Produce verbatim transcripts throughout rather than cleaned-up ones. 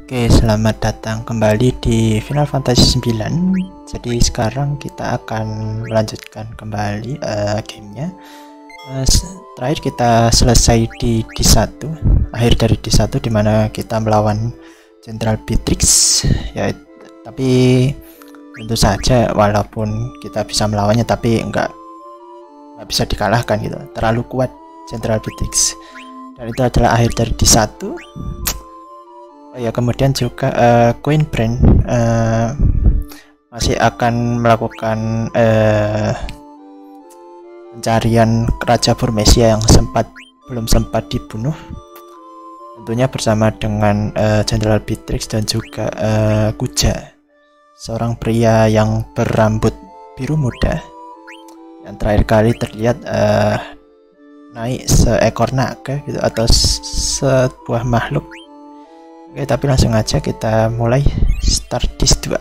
Oke, selamat datang kembali di Final Fantasy sembilan. Jadi sekarang kita akan melanjutkan kembali uh, gamenya. Uh, terakhir kita selesai di D satu, akhir dari D satu dimana kita melawan Jenderal Beatrix. Ya, tapi tentu saja walaupun kita bisa melawannya, tapi enggak nggak bisa dikalahkan gitu. Terlalu kuat Jenderal Beatrix. Dan itu adalah akhir dari D satu. Oh ya, kemudian juga uh, Queen Brand uh, masih akan melakukan uh, pencarian Raja Burmesia yang sempat belum sempat dibunuh, tentunya bersama dengan Jenderal uh, Beatrix dan juga uh, Kuja, seorang pria yang berambut biru muda yang terakhir kali terlihat uh, naik seekor naga gitu, atau sebuah makhluk. Oke, tapi langsung aja kita mulai start dis dua.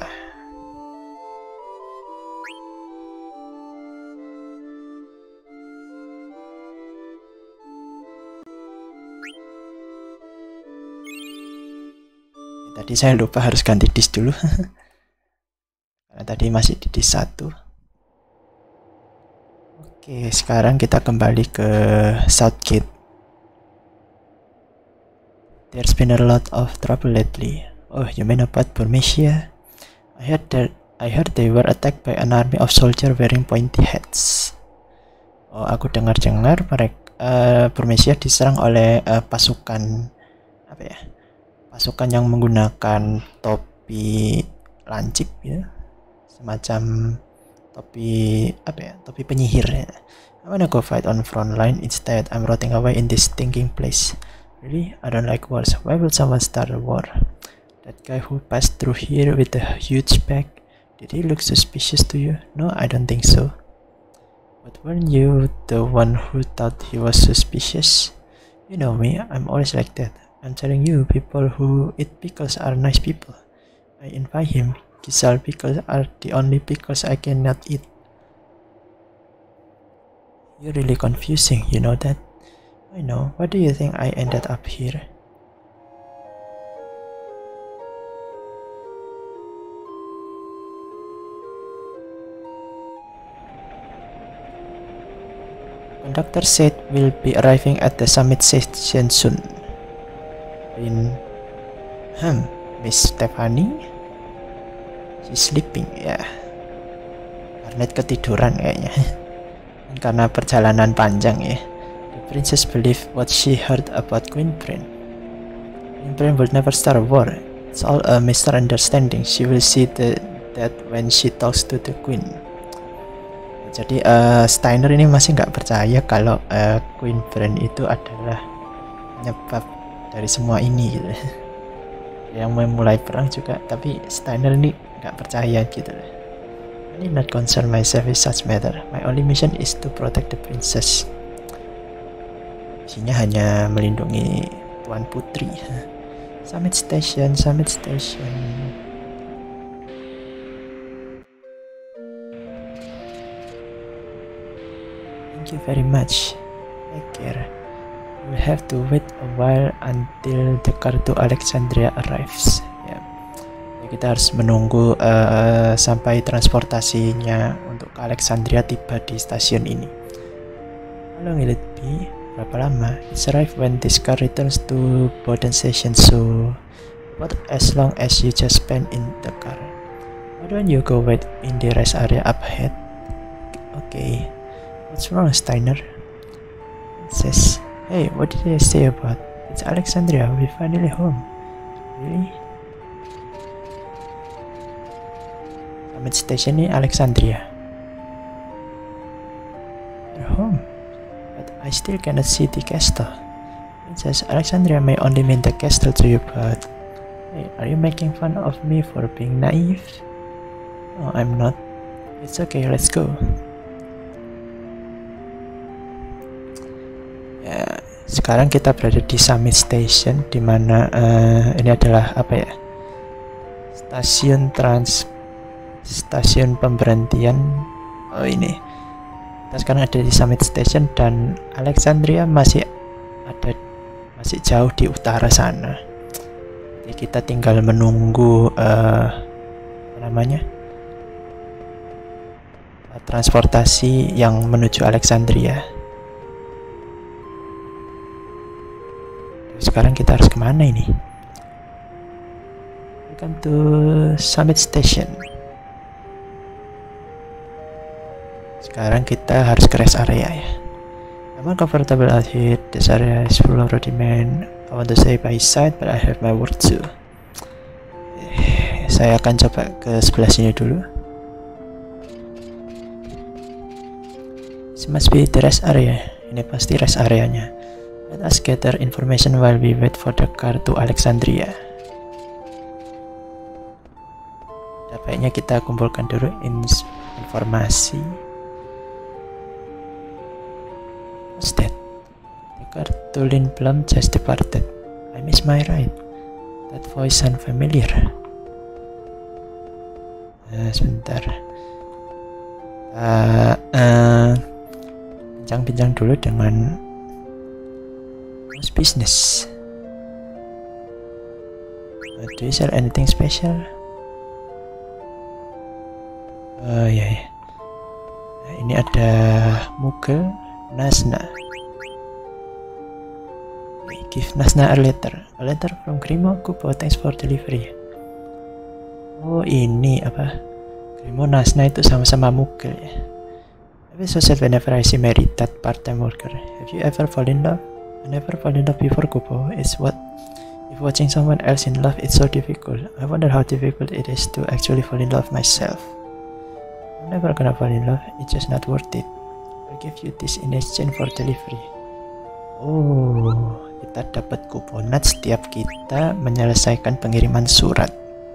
Tadi saya lupa harus ganti dis dulu. Karena tadi masih di dis satu. Oke, sekarang kita kembali ke Southgate. There's been a lot of trouble lately. Oh, you mean about Burmesia? I heard that I heard they were attacked by an army of soldiers wearing pointy hats. Oh, aku dengar-dengar mereka uh, Burmesia diserang oleh uh, pasukan apa ya? Pasukan yang menggunakan topi lancip ya. Semacam topi apa ya? Topi penyihir ya. I wanna go fight on front line instead. I'm rotting away in this stinking place. Really? I don't like wars. Why would someone start a war? That guy who passed through here with a huge bag, did he look suspicious to you? No, I don't think so. But weren't you the one who thought he was suspicious? You know me, I'm always like that. I'm telling you, people who eat pickles are nice people. I invite him. Giselle pickles are the only pickles I cannot eat. You're really confusing, you know that? I know. Why do you think I ended up here? Conductor said we'll be arriving at the summit station soon. In hmm, Miss Stephanie? She's sleeping, ya. Yeah. Karnet ketiduran kayaknya. Karena perjalanan panjang ya. Princess believed what she heard about Queen Brand. Queen Brand will never start a war. It's all a misunderstanding. She will see the, that when she talks to the Queen. Jadi uh, Steiner ini masih nggak percaya kalau uh, Queen Brand itu adalah penyebab dari semua ini gitu. Yang memulai perang juga, tapi Steiner ini nggak percaya gitu. I need not concern myself with such matter. My only mission is to protect the princess. Isinya hanya melindungi Tuan Putri. Summit Station, Summit Station. Thank you very much. Take care. We'll have to wait a while until the car to Alexandria arrives. Ya, kita harus menunggu uh, sampai transportasinya untuk ke Alexandria tiba di stasiun ini. How long will it be? Berapa lama? It's arrived when this car returns to Bowden Station, so what as long as you just spend in the car. Why don't you go wait in the rest area up ahead? Okay. What's wrong, Steiner? It says, hey, what did I say about? It's Alexandria, we're finally home. Really? Summit Station ini Alexandria. We're home. I still cannot see the castle. Princess Alexandria may only mean the castle to you, but hey, are you making fun of me for being naive? No, I'm not. It's okay, let's go. Ya, sekarang kita berada di Summit Station, dimana uh, ini adalah apa ya? Stasiun trans, stasiun pemberhentian. Oh ini. Kita sekarang ada di Summit Station dan Alexandria masih ada masih jauh di utara sana. Jadi kita tinggal menunggu uh, apa namanya transportasi yang menuju Alexandria. Sekarang kita harus kemana ini? Welcome to Summit Station. Sekarang kita harus ke rest area ya. I'm uncomfortable out here. This area is full of rudiment. I want to stay by his side, but I have my work too. Saya akan coba ke sebelah sini dulu. This must be the rest area. Ini pasti rest areanya. Let us gather information while we wait for the car to Alexandria. Baiknya kita kumpulkan dulu informasi. What's that? The car to Lindblom just departed. I miss my ride. That voice sounds familiar. Uh, sebentar. Uh, uh, bincang-bincang dulu dengan business. Uh, do you sell anything special? Oh uh, ya, ya. Nah, ini ada Mugel Nasna. Give Nasna a letter. A letter from Grimo Kupo. Thanks for delivery. Oh ini apa? Grimo Nasna itu sama-sama Mugel ya. I feel so sad whenever I see married that part-time worker. Have you ever fall in love? I never fall in love before, Kupo. It's what if watching someone else in love it's so difficult. I wonder how difficult it is to actually fall in love myself. I'm never gonna fall in love. It's just not worth it. I'll give you this in exchange for delivery. Oh, kita dapat kuponat setiap kita menyelesaikan pengiriman surat.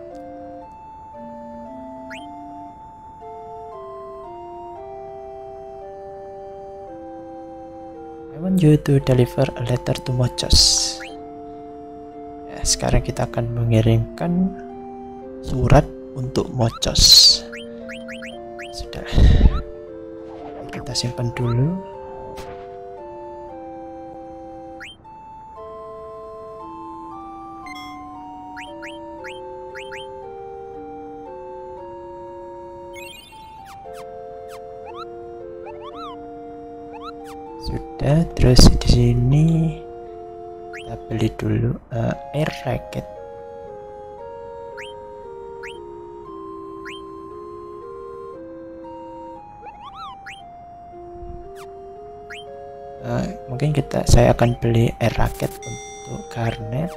I want you to deliver a letter to Mochos. Ya, sekarang kita akan mengirimkan surat untuk Mochos. Sudah, kita simpan dulu. Sudah, terus di sini kita beli dulu uh, air racket. Uh, mungkin kita saya akan beli air racket untuk Garnet.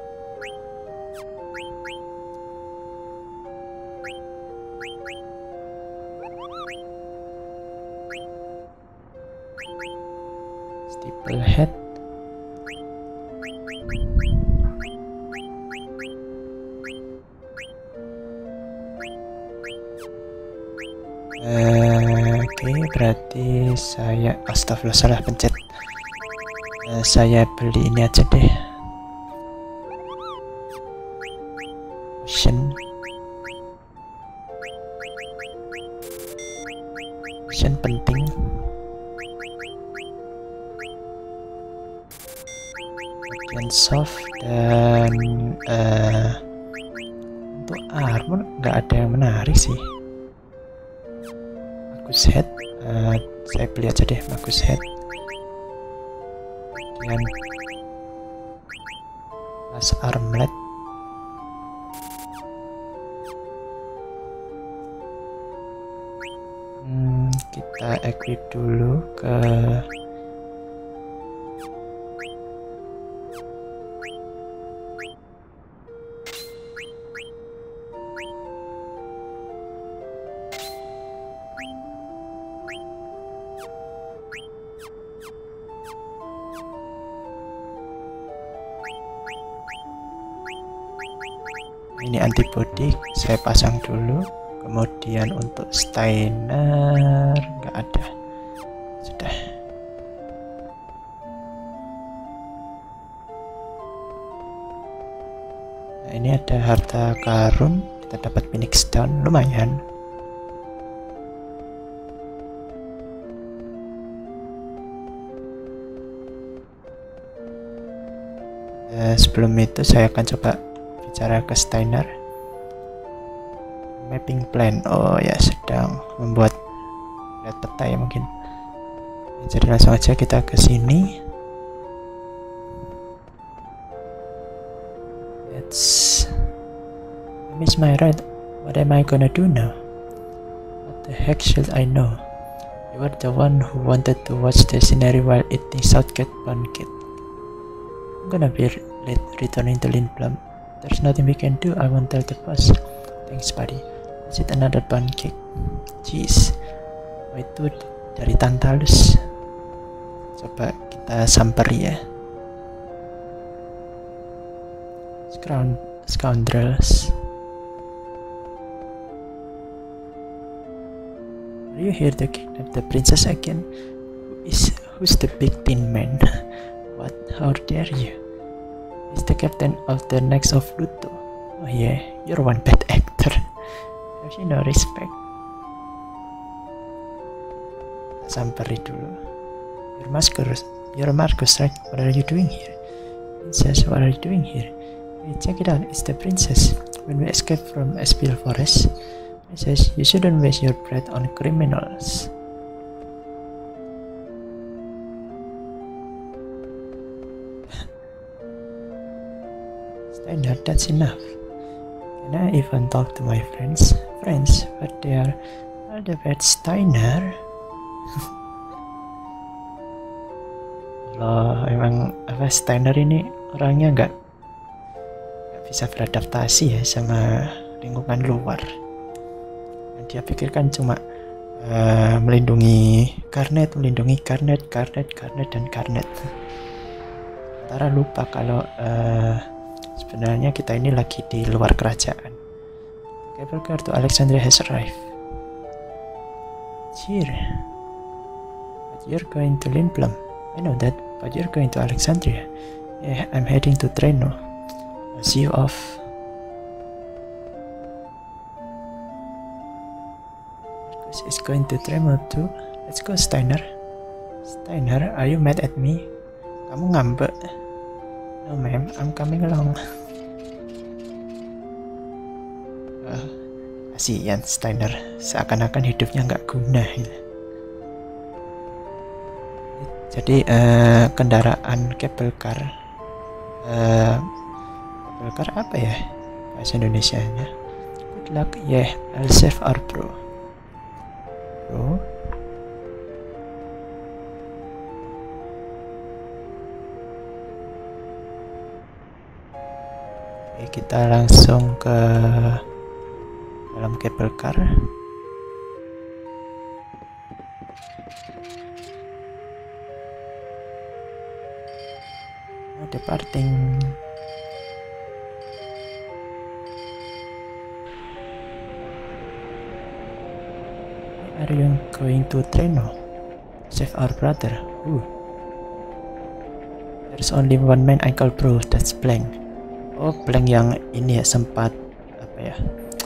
Steeplehead. Uh, Oke, okay, berarti saya astagfirullah salah pencet. Uh, saya beli ini aja deh. Ocean. Ocean penting. Dan soft dan uh, untuk armor nggak ada yang menarik sih. Magus head, uh, saya beli aja deh Magus head. Dan pas armlet. Hmm, kita equip dulu ke ini antibody saya pasang dulu, kemudian untuk Steiner nggak ada, sudah. Nah, ini ada harta karun, kita dapat Phoenix Down, lumayan. Eh, sebelum itu saya akan coba bicara ke Steiner. Mapping plan. Oh ya, sedang membuat lihat peta ya mungkin. Jadi langsung aja kita ke sini. Let's I miss my ride. What am I gonna do now? What the heck should I know? You are the one who wanted to watch the scenery while eating Southgate pancake. I'm gonna be late returning to Lindblom. There's nothing we can do. I won't tell the boss. Thanks, buddy. Is it another pancake? Jeez. Oh, itu dari Tantalus. Coba kita samperi ya. Scound scoundrels. Are you here to kidnap the princess again? Who is who's the big thin man? What? How dare you? He's the captain of the Knights of Pluto. Oh yeah, you're one bad actor. Have you no respect? Samperi dulu. You're Marcus. You're Marcus, right? What are you doing here? Princess, what are you doing here? Hey, check it out. It's the princess. When we escaped from Espil Forest, Princess, you shouldn't waste your breath on criminals. Steiner, that's enough. Can I even talk to my friends? Friends, but they are all the bad Steiner. Loh, emang apa Steiner ini orangnya nggak nggak bisa beradaptasi ya sama lingkungan luar. Dia pikirkan cuma uh, melindungi Garnet, melindungi Garnet, Garnet, Garnet, dan Garnet. Sementara lupa kalau uh, sebenarnya kita ini lagi di luar kerajaan. Cable car to Alexandria has arrived. Cheer. But you're going to Lindblom. I know that, but you're going to Alexandria. Yeah, I'm heading to Treno. I'll see you off. Is going to Tremor too. Let's go, Steiner. Steiner, are you mad at me? Kamu ngambek? No, ma'am, I'm coming along. Uh, kasihan Steiner, seakan-akan hidupnya nggak guna. Ya. Jadi uh, kendaraan cable car, uh, cable car apa ya bahasa Indonesianya? Good luck, yeah, I'll save our bro. Bro. Oke, kita langsung ke dalam cable car. Oh, departing. Are you going to Treno? Save our brother. Ooh. There's only one man I call bro, that's Blank. Oh, Blank yang ini ya sempat apa ya?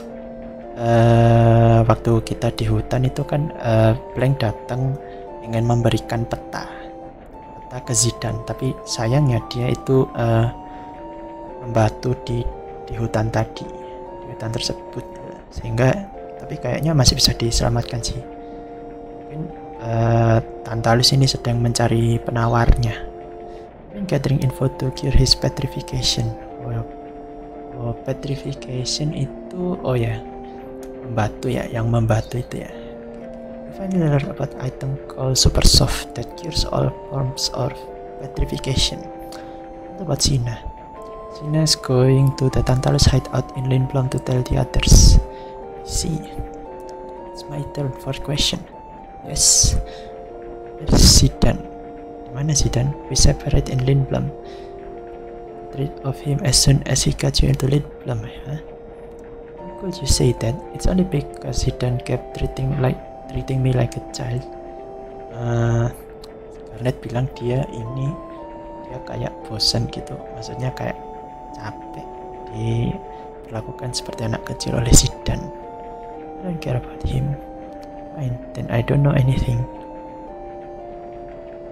Uh, waktu kita di hutan itu kan uh, Blank datang ingin memberikan peta, peta ke Zidane, tapi sayangnya dia itu uh, membatu di di hutan tadi, di hutan tersebut, sehingga tapi kayaknya masih bisa diselamatkan sih. Mungkin uh, Tantalus ini sedang mencari penawarnya. Mungkin gathering info to cure his petrification. Oh, oh, petrification itu, oh ya, membatu ya, yang membatu itu ya. We finally learned about item called Super Soft that cures all forms of petrification. What about Sina? Sina is going to the Tantalus hideout in Lindblom to tell the others. See, it's my turn for question. Yes, there's Zidane. Dimana Zidane? We separate in Lindblom. Get rid of him as soon as he got you into Lindblom. Huh? How could you say that? It's only because Zidane kept treating like treating me like a child. Uh, Garnet bilang dia ini dia kayak bosan gitu. Maksudnya kayak capek diperlakukan seperti anak kecil oleh Zidane. I don't care about him. Fine, then I don't know anything.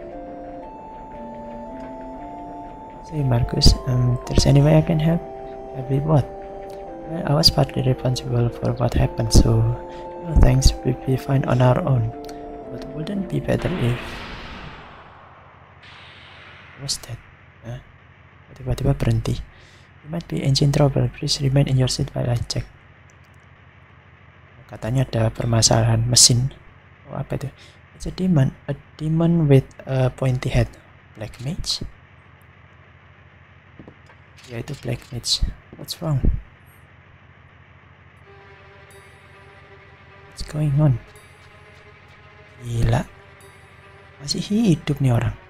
Say Marcus, um, there's any way I can help? Maybe what? Well, I was partly responsible for what happened, so no thanks, we'll be fine on our own. But wouldn't it be better if... What's that? Huh? Tiba-tiba berhenti. You might be engine trouble. Please remain in your seat while I check. Katanya ada permasalahan mesin. Oh, apa itu? It's a demon. A demon with a pointy head. Black mage? Ya, itu black mage. What's wrong? What's going on? Gila. Masih hidup nih orang.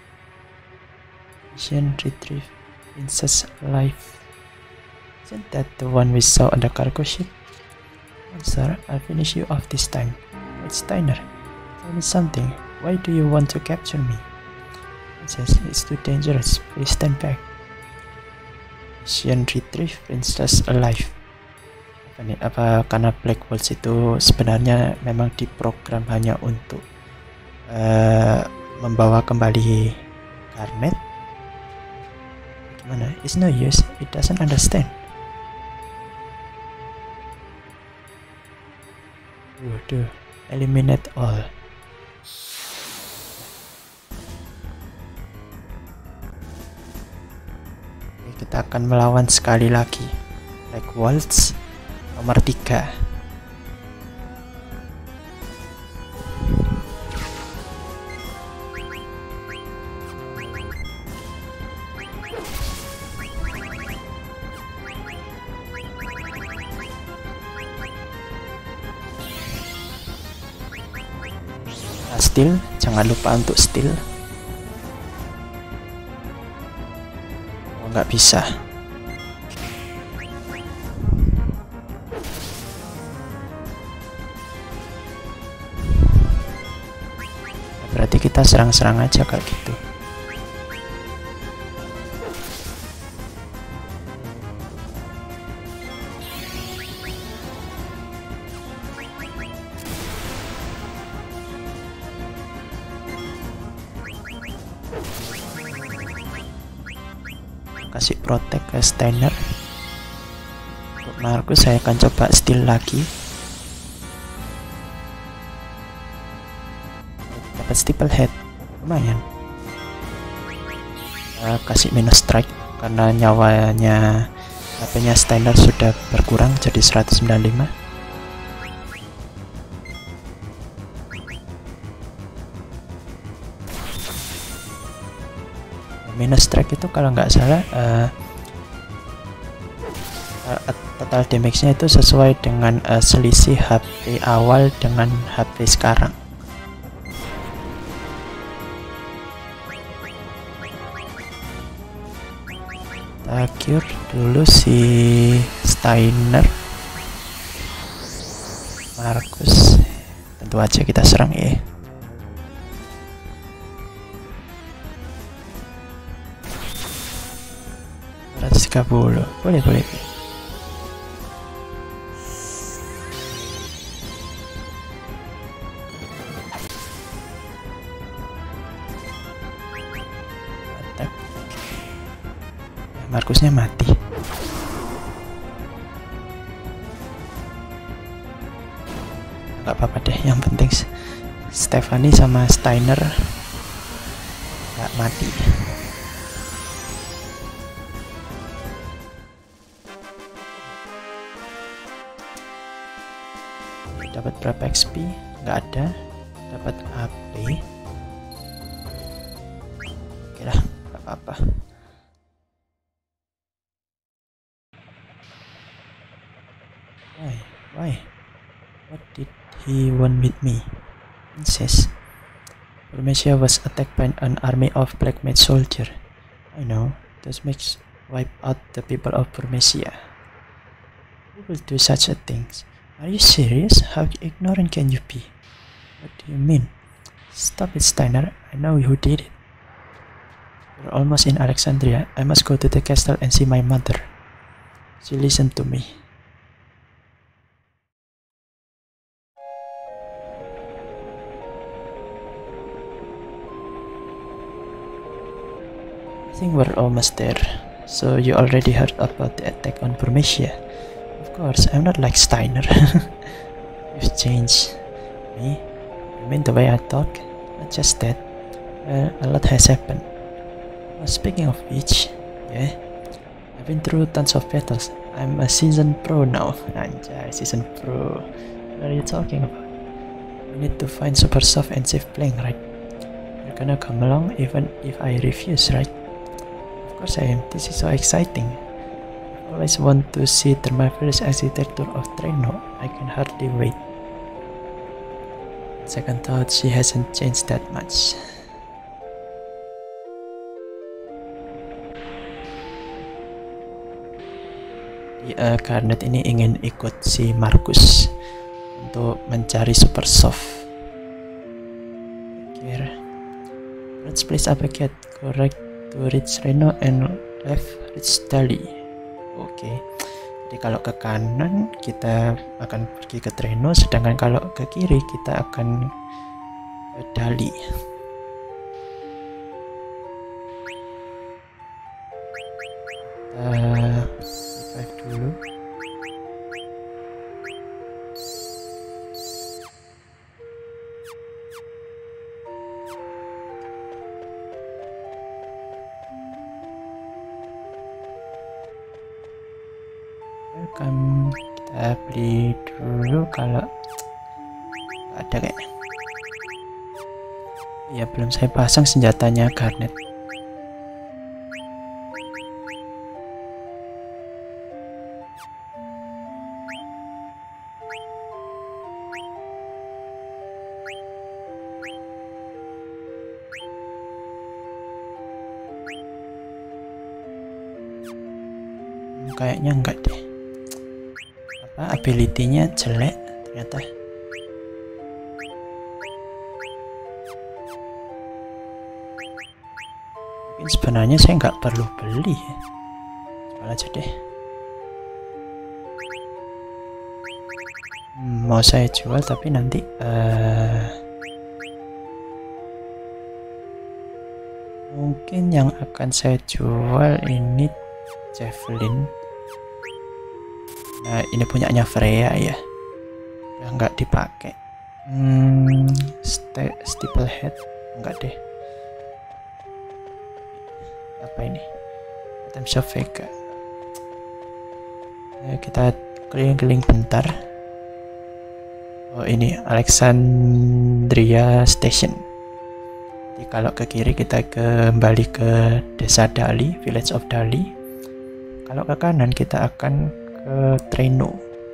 Mission retrieve princess alive. Isn't that the one we saw on the cargo ship? Sir, I'll finish you off this time. Wait, Steiner, tell me something. Why do you want to capture me? Princess, it's too dangerous. Please stand back. Mission retrieve princess alive. Apa nih? Apa karena Black Waltz itu sebenarnya memang diprogram hanya untuk uh, membawa kembali Garnet? Gimana? It's no use. It doesn't understand. Waduh, eliminate all. Oke, kita akan melawan sekali lagi Black Waltz nomor tiga. Steal, jangan lupa untuk steal. Oh, nggak bisa. Berarti kita serang-serang aja kayak gitu. Kasih protect ke Steiner. Untuk Markus saya akan coba steal lagi. Dapat steeple head, lumayan. Uh, kasih minus strike karena nyawanya H P-nya Steiner sudah berkurang jadi seratus sembilan puluh lima. Minus strike itu kalau nggak salah uh, uh, total damage-nya itu sesuai dengan uh, selisih H P awal dengan H P sekarang. Kita cure dulu si Steiner. Markus tentu aja kita serang ya. seratus tiga puluh, boleh boleh. Attack. Markusnya mati. Gak apa-apa deh, yang penting Stephanie sama Steiner gak mati. Dapat berapa X P? Nggak ada. Dapat A P. Oke lah, nggak apa-apa. Why? Why? What did he want with me? Princess. Promethea was attacked by an army of black mage soldier. I know. Those mages wipe out the people of Promethea. Who will do such a thing? Are you serious? How ignorant can you be? What do you mean? Stop it, Steiner. I know who did it. We're almost in Alexandria. I must go to the castle and see my mother. She listened to me. I think we're almost there. So you already heard about the attack on Burmecia? Of course, I'm not like Steiner. You've changed me. I mean the way I talk? Not just that. Well, a lot has happened. Well, speaking of which, yeah, I've been through tons of battles. I'm a seasoned pro now. Anjay, seasoned pro. What are you talking about? We need to find Super Soft and safe playing, right? You're gonna come along even if I refuse, right? Of course I am. This is so exciting. I always want to see the marvelous architecture of Treno. I can hardly wait. Second thought, she hasn't changed that much. Uh, Garnet ini ingin ikut si Markus untuk mencari Super Soft. Here, let's place up a cat. Correct to reach Reno and left reach Dali. Oke, okay. Jadi kalau ke kanan kita akan pergi ke Treno, sedangkan kalau ke kiri kita akan ke Dali. Uh, dulu. Welcome. Kita beli dulu kalau nggak ada kayaknya. Ya belum saya pasang senjatanya Garnet. Kayaknya enggak deh. Apa ability-nya jelek ternyata. Mungkin sebenarnya saya nggak perlu beli ya. Jual aja deh. Hmm, mau saya jual tapi nanti uh, mungkin yang akan saya jual ini Javelin. Nah ini punyanya Freya ya, udah nggak dipakai. Hmm, Steeple Head enggak deh. Apa ini? Item Shop Vega. Ayo kita keliling-keliling bentar. Oh ini Alexandria Station. Jadi kalau ke kiri kita kembali ke desa Dali, Village of Dali. Kalau ke kanan kita akan ke Treno.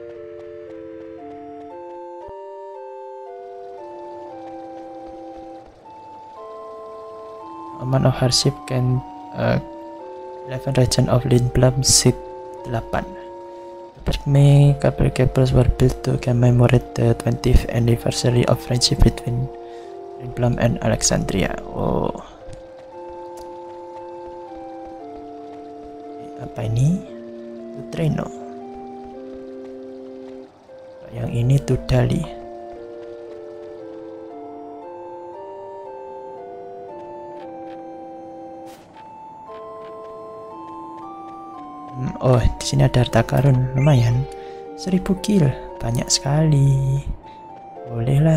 Amount of hardship can uh, eleven region of Lindblom seat eight. Berkme couple cables were built to commemorate the twentieth anniversary of friendship between Lindblom and Alexandria. Oh, apa ini? Treno. Yang ini tuh Dali. Hmm, oh, di sini ada harta karun lumayan. Seribu kill, banyak sekali. Bolehlah.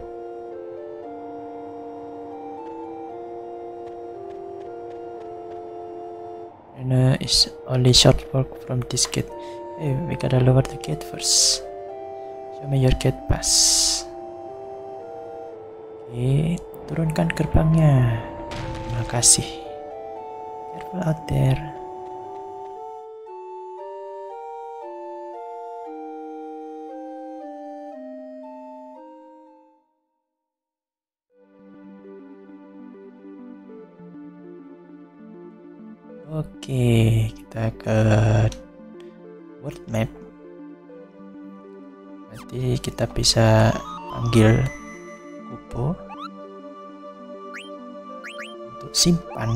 And uh, is only short walk from this gate. Hey, we gotta lower the gate first. Show me your gate pass. Oke, turunkan gerbangnya. Terima kasih. Careful out there. Oke, kita ke world map. Nanti kita bisa panggil Kupo untuk simpan.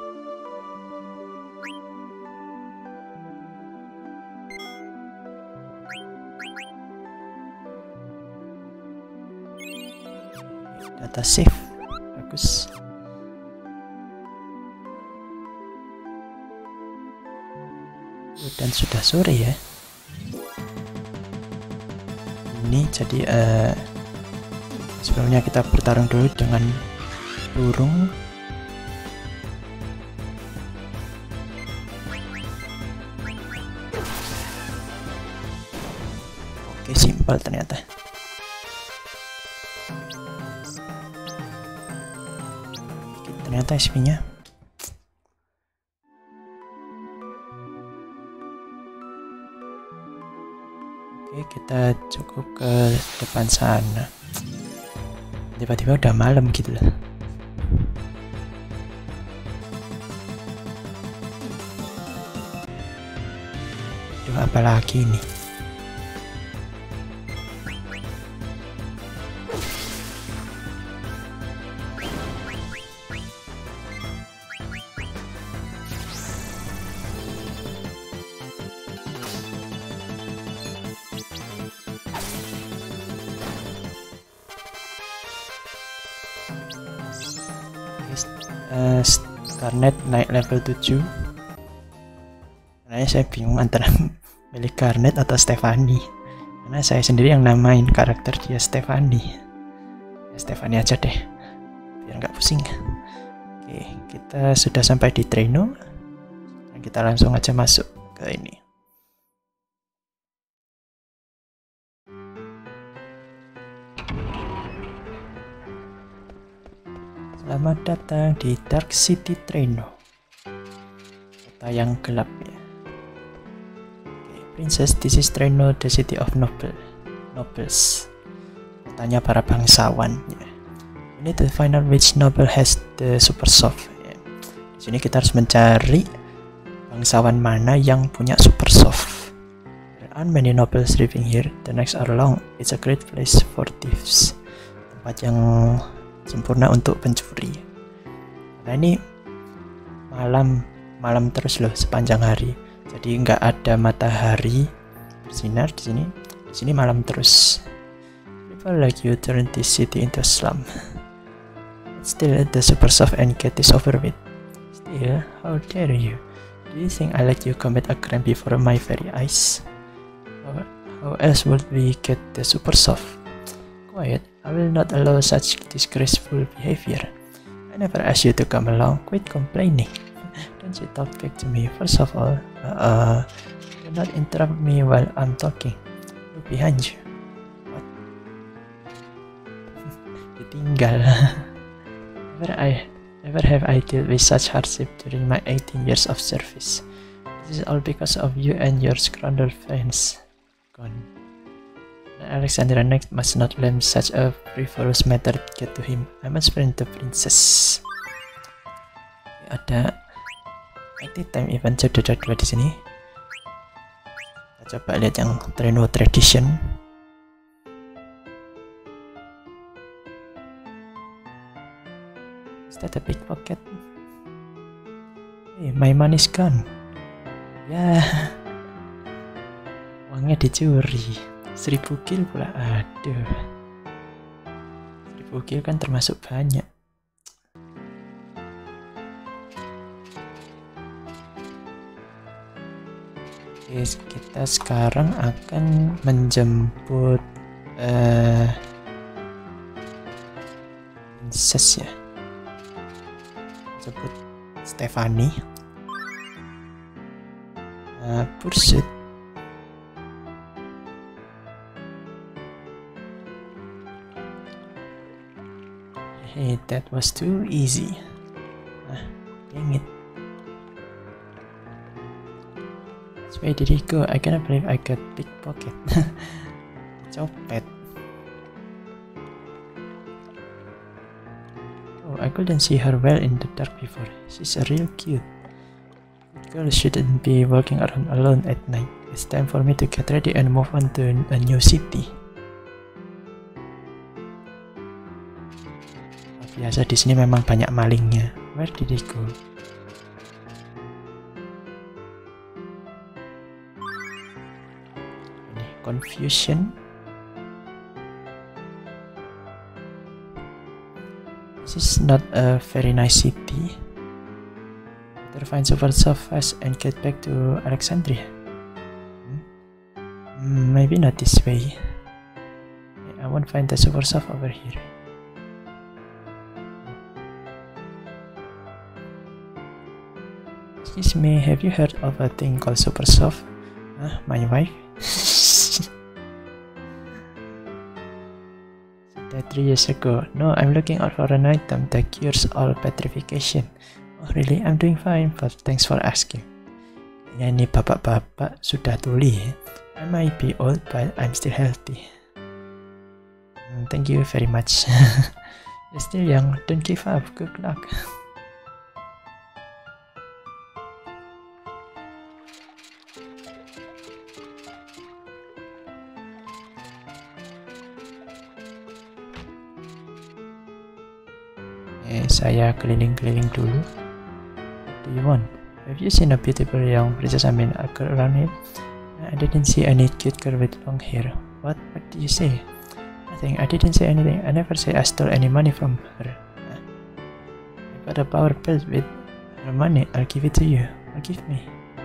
Data save, bagus. dan sudah sore ya. Ini jadi uh, sebelumnya kita bertarung dulu dengan burung. Oke, simpel ternyata. Ternyata S P-nya. Oke, kita cukup ke depan sana. Tiba-tiba udah malam gitu lah. Aduh, apa lagi nih? Uh, Scarlet naik level tujuh. Karena saya bingung antara milih Garnet atau Stephanie, karena saya sendiri yang namain karakter dia Stephanie. Ya, Stephanie aja deh biar nggak pusing. Oke, kita sudah sampai di Treno dan kita langsung aja masuk ke ini. Selamat datang di Dark City Treno, kota yang gelap ya. Okay, Princess, this is Treno, the city of noble, nobles. Kotanya para bangsawan. Ya. We need to find out which noble has the super soft. Ya. Di sini kita harus mencari bangsawan mana yang punya super soft. There aren't many nobles living here. The next are long. It's a great place for thieves. Tempat yang sempurna untuk pencuri. Nah ini malam malam terus loh sepanjang hari. Jadi nggak ada matahari bersinar di sini. Di sini malam terus. People like you turn this city into a slum. But still the super soft and get this over with. Still, how dare you? Do you think I let you commit a crime before my very eyes? How, how else would we get the super soft? Quiet. I will not allow such disgraceful behavior. I never asked you to come along. Quit complaining. Don't you talk back to me. First of all, uh, uh, do not interrupt me while I'm talking. Look behind you. What? Ditinggal. Never I, never have I dealt with such hardship during my eighteen years of service. This is all because of you and your scoundrel friends. Gone. Alexandra next must not let such a frivolous matter get to him. I must find the princess. Ada active time event ada dua di sini. Kita coba lihat yang Treno Tradition. Is that a pickpocket? Hey, my money's gone. Ya, uangnya dicuri. Seribu kill pula, aduh. Seribu kill kan termasuk banyak. Oke, kita sekarang akan menjemput uh, Princess ya. Menjemput Stephanie. Uh, Pursuit. Hey, that was too easy. Ah, dang it. Where did he go? I cannot believe I got pickpocket. Copet. Oh, I couldn't see her well in the dark before. She's a real cute. Good girl shouldn't be walking around alone at night. It's time for me to get ready and move on to a new city. Biasa di sini memang banyak malingnya. Where did he go? Ini confusion. This is not a very nice city. Better find super soft fast and get back to Alexandria. Hmm, maybe not this way. I won't find the super soft over here. Excuse me, have you heard of a thing called super soft? Huh, my wife? That three years ago. No, I'm looking out for an item that cures all petrification. Oh really? I'm doing fine, but thanks for asking. Ya ini bapak-bapak sudah tuli. I might be old, but I'm still healthy. Mm, thank you very much. You're still young, don't give up, good luck. Eh, saya keliling-keliling dulu. What do you want? Have you seen a beautiful young princess? I mean, a girl around here? I didn't see any cute girl with long hair. What? What did you say? Nothing. I didn't say anything. I never say I stole any money from her. Huh? I got a power belt with her money. I'll give it to you. I'll give me.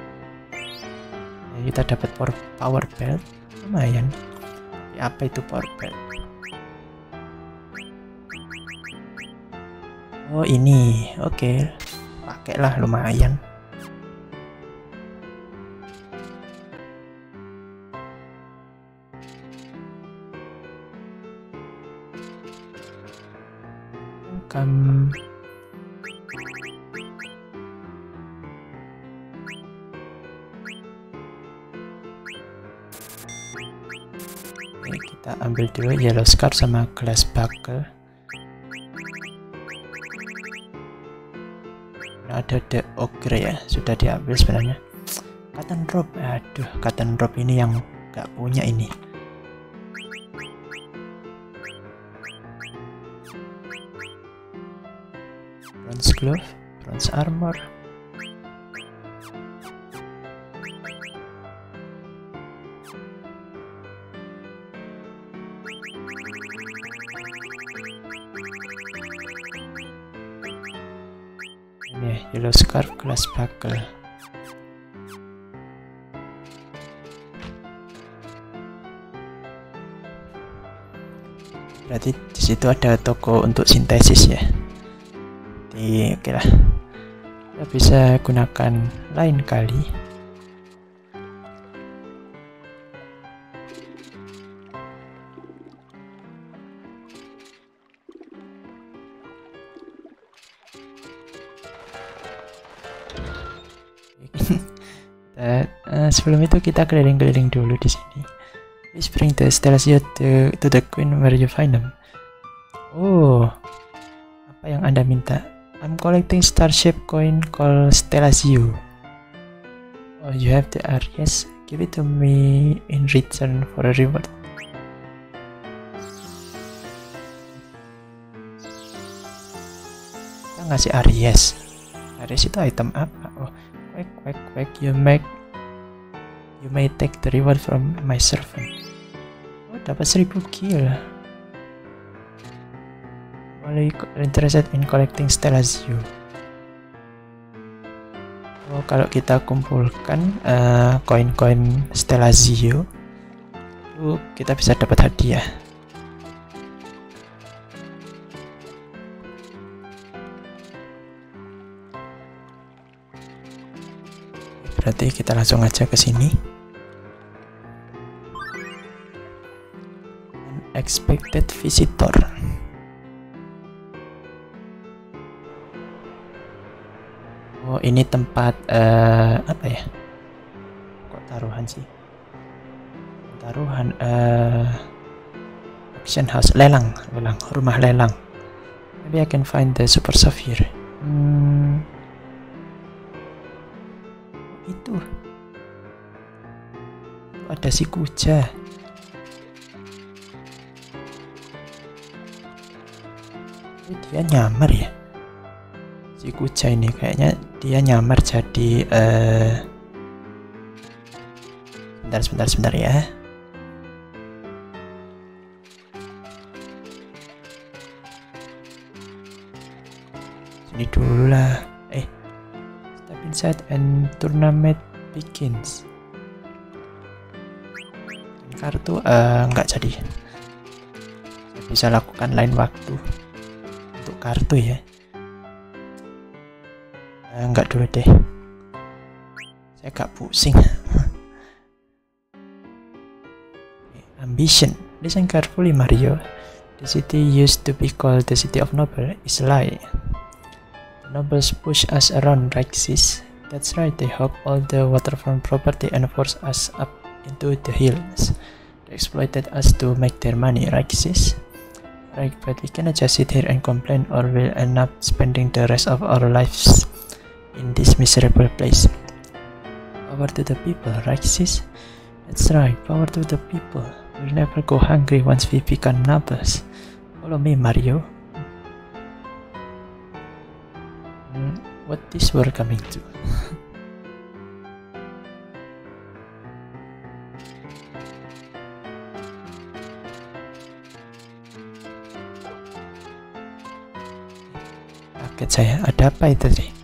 Ya, kita dapat power, power belt. Lumayan. Tapi apa itu power belt? Oh ini, oke, okay. Pakailah lumayan. Welcome. Oke, kita ambil dulu yellow scarf sama glass buckle. Ada the ogre ya, sudah diambil sebenarnya. Cotton rope, aduh, cotton rope ini yang nggak punya ini. Bronze glove, bronze armor. Yellow scarf, glass buckle. Berarti di situ ada toko untuk sintesis ya. Di oke lah. Kita bisa gunakan lain kali. Uh, sebelum itu kita keliling-keliling dulu di sini. Please bring the Stellazio to, to the queen where you find them. Oh, apa yang Anda minta? I'm collecting starship coin called Stellazio. Oh, you have the Aries. Give it to me in return for a reward. Kita ngasih Aries. Aries itu item apa? Oh, quick, quick, quick. You make You may take the reward from my servant. Oh, dapat seribu kill. Only interested in collecting Stellazio. Oh, kalau kita kumpulkan koin-koin uh, Stellazio, itu kita bisa dapat hadiah. Berarti kita langsung aja ke sini. Unexpected visitor. Oh, ini tempat uh, apa ya? Kok taruhan sih? Taruhan uh, auction house, lelang, lelang, rumah lelang. Maybe I can find the super soft here. Hmm. Itu ada si kuja. Dia nyamar ya, si kuja ini kayaknya dia nyamar jadi uh... sebentar sebentar sebentar ya. Sini dulu lah. Eh, step inside and tournament begins. Kartu uh, nggak jadi. Saya bisa lakukan lain waktu untuk kartu ya. Uh, nggak dulu deh. Saya agak pusing. Ambition. Listen carefully, Mario. The city used to be called the City of Noble is a lie. The nobles push us around, right, sis? That's right, they hog all the waterfront property and force us up into the hills. They exploited us to make their money, right, sis? Right, but we cannot just sit here and complain, or we'll end up spending the rest of our lives in this miserable place. Power to the people, right, sis? That's right, power to the people. We'll never go hungry once we become nobles. Follow me, Mario. Hmm, what is we're coming to? Kaget saya, ada apa itu sih?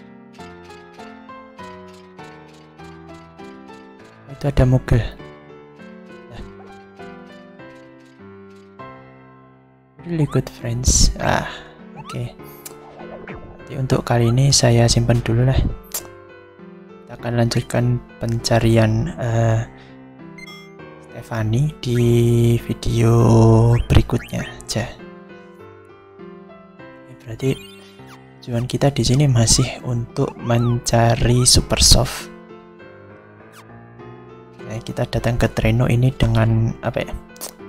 Itu ada mugel. Really good friends. Ah, oke. Okay. Jadi untuk kali ini saya simpan dulu lah. Kita akan lanjutkan pencarian uh, Stephanie di video berikutnya aja. Berarti tujuan kita di sini masih untuk mencari Super Soft. Nah, kita datang ke Treno ini dengan apa ya?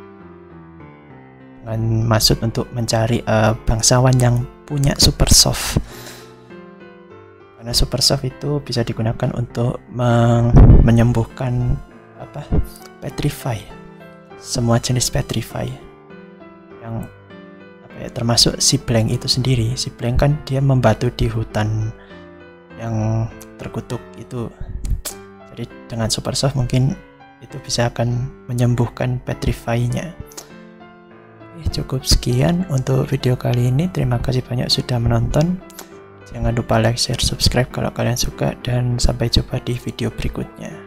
Dengan maksud untuk mencari uh, bangsawan yang punya Super Soft. Karena Super Soft itu bisa digunakan untuk men menyembuhkan apa? Petrify. Semua jenis Petrify. Yang apa ya, termasuk si Blank itu sendiri. Si Blank kan dia membatu di hutan yang terkutuk itu. Jadi dengan Super Soft mungkin itu bisa akan menyembuhkan Petrify-nya. Cukup sekian untuk video kali ini. Terima kasih banyak sudah menonton. Jangan lupa like, share, subscribe kalau kalian suka, dan sampai jumpa di video berikutnya.